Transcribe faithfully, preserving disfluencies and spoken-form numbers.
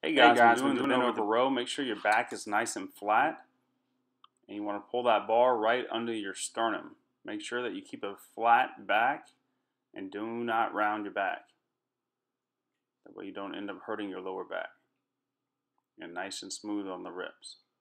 Hey guys, hey guys we're doing, we're doing it over row. Make sure your back is nice and flat. And you want to pull that bar right under your sternum. Make sure that you keep a flat back and do not round your back. That way you don't end up hurting your lower back. And nice and smooth on the ribs.